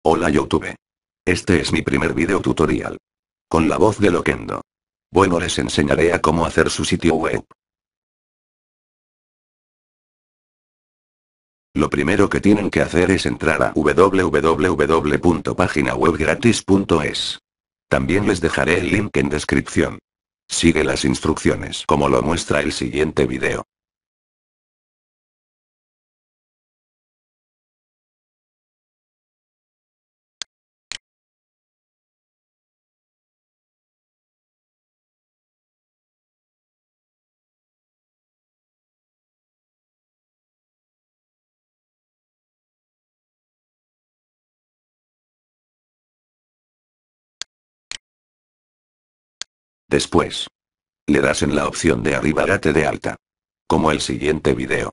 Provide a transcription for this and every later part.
Hola YouTube. Este es mi primer video tutorial. Con la voz de Loquendo. Bueno, les enseñaré a cómo hacer su sitio web. Lo primero que tienen que hacer es entrar a www.paginawebgratis.es. También les dejaré el link en descripción. Sigue las instrucciones como lo muestra el siguiente video. Después, le das en la opción de arriba date de alta. Como el siguiente video.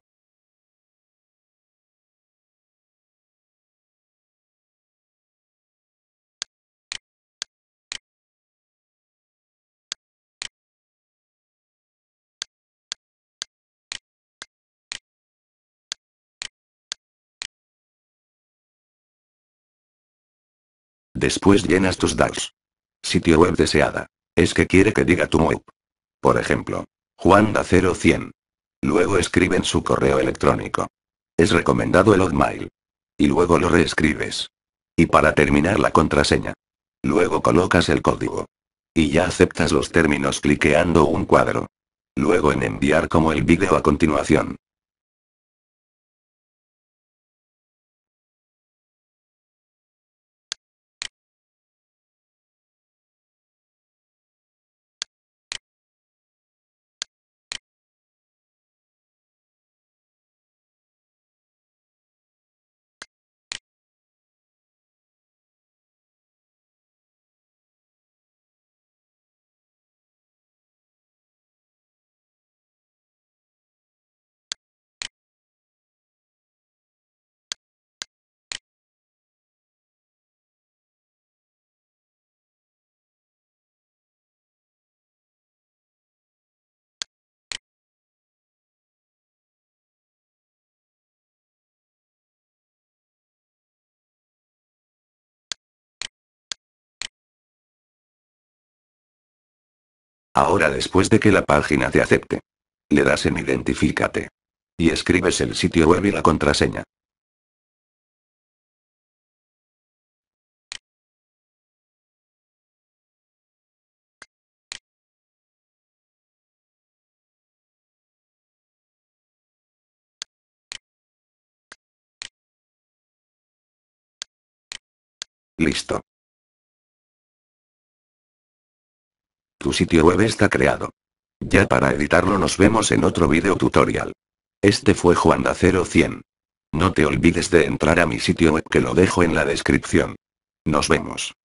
Después llenas tus datos. Sitio web deseada. Es que quiere que diga tu web. Por ejemplo, Juanda0100. Luego escriben su correo electrónico. Es recomendado el hotmail. Y luego lo reescribes. Y para terminar la contraseña. Luego colocas el código. Y ya aceptas los términos cliqueando un cuadro. Luego en enviar como el vídeo a continuación. Ahora después de que la página te acepte, le das en Identifícate. Y escribes el sitio web y la contraseña. Listo. Tu sitio web está creado. Ya para editarlo nos vemos en otro video tutorial. Este fue Juanda0100. No te olvides de entrar a mi sitio web que lo dejo en la descripción. Nos vemos.